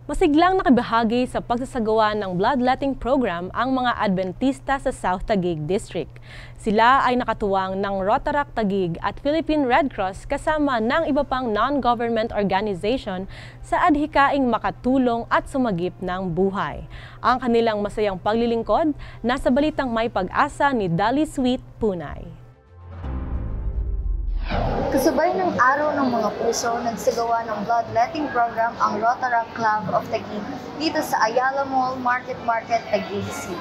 Masiglang nakibahagi sa pagsasagawa ng bloodletting program ang mga Adventista sa South Taguig District. Sila ay nakatuwang ng Rotaract Taguig at Philippine Red Cross kasama ng iba pang non-government organization sa adhikaing makatulong at sumagip ng buhay. Ang kanilang masayang paglilingkod nasa balitang May Pag-asa ni Dali Sweet Punay. Kasabay ng Araw ng Mga Puso, nagsagawa ng bloodletting program ang Rotaract Club of Taguig dito sa Ayala Mall Market, Taguig City.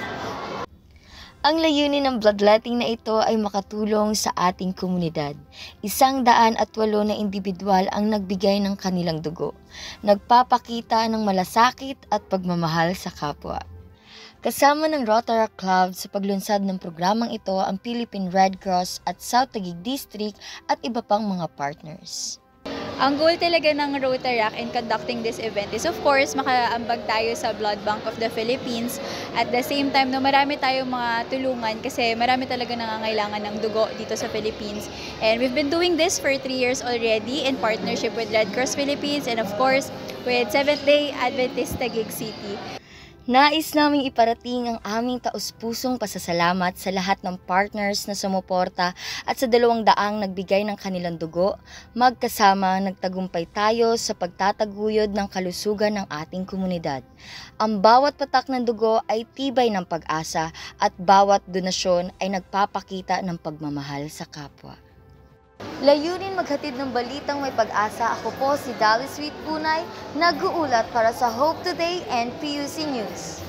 Ang layunin ng bloodletting na ito ay makatulong sa ating komunidad. 108 na individual ang nagbigay ng kanilang dugo, nagpapakita ng malasakit at pagmamahal sa kapwa. Kasama ng Rotaract Club sa paglunsad ng programang ito ang Philippine Red Cross at South Taguig District at iba pang mga partners. Ang goal talaga ng Rotaract in conducting this event is of course makaambag tayo sa Blood Bank of the Philippines. At the same time, marami tayong mga tulungan kasi marami talaga nangangailangan ng dugo dito sa Philippines. And we've been doing this for 3 years already in partnership with Red Cross Philippines and of course with Seventh-day Adventist Taguig City. Nais naming iparating ang aming taus-pusong pasasalamat sa lahat ng partners na sumuporta at sa 200 nagbigay ng kanilang dugo. Magkasama nagtagumpay tayo sa pagtataguyod ng kalusugan ng ating komunidad. Ang bawat patak ng dugo ay tibay ng pag-asa at bawat donasyon ay nagpapakita ng pagmamahal sa kapwa. Layunin maghatid ng balitang may pag-asa. Ako po si Dali Sweet Punay, nag-uulat para sa Hope Today and PUC News.